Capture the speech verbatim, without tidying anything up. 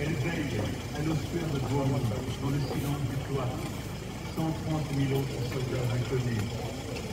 Elle veille à l'ossuaire de Beaumont, dans le silence du cloître. cent trente mille autres soldats inconnus.